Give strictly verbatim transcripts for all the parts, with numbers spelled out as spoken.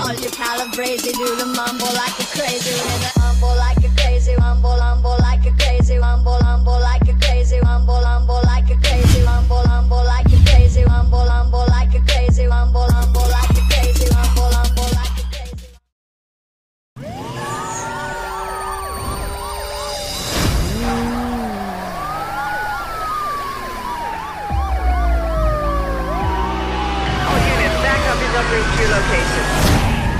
All you calabrese do the mumble like a crazy with a humble like a crazy rumble, humble like a crazy rumble, humble like a crazy rumble, humble like a crazy rumble, humble like a crazy rumble, humble like a crazy rumble, humble like a crazy rumble, humble like a crazy. All units, backup is en route to your location.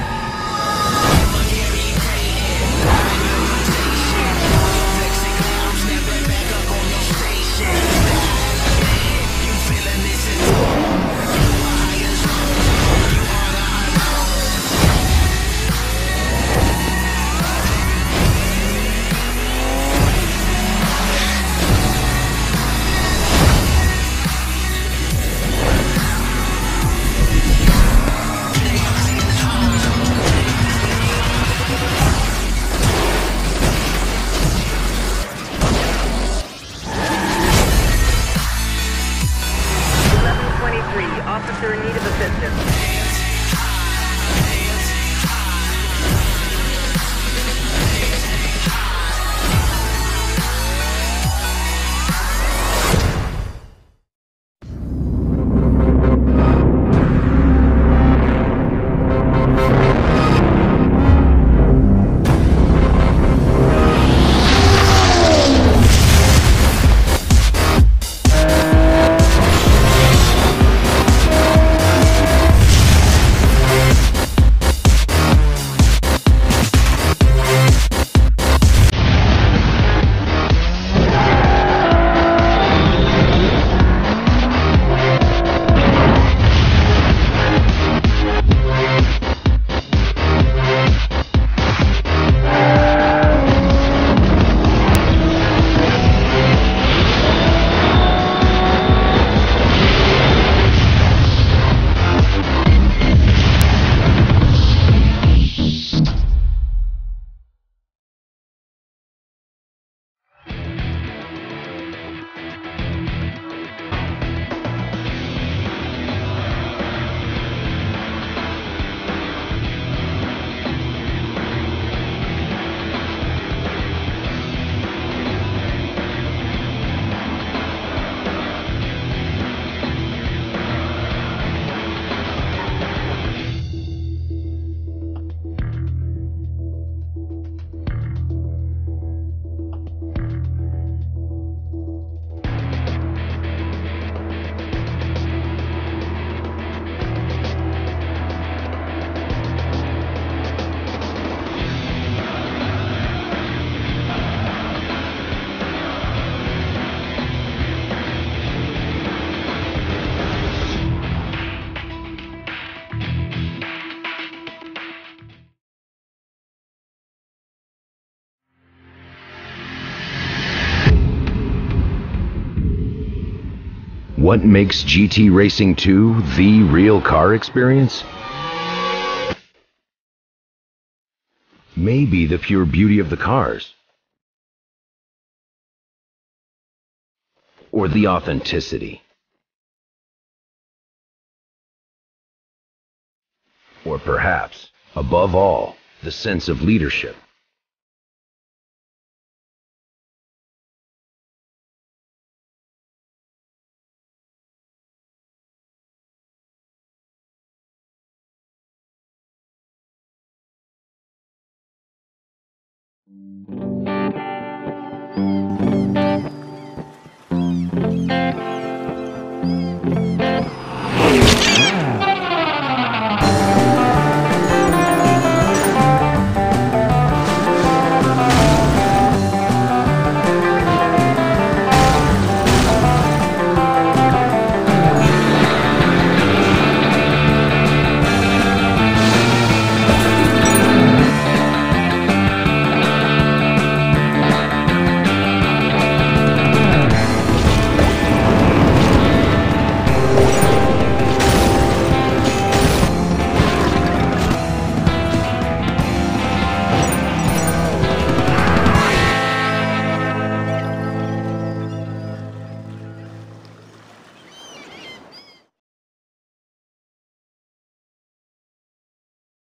Officer in need of assistance. What makes G T Racing two the real car experience? Maybe the pure beauty of the cars, or the authenticity, or perhaps, above all, the sense of leadership.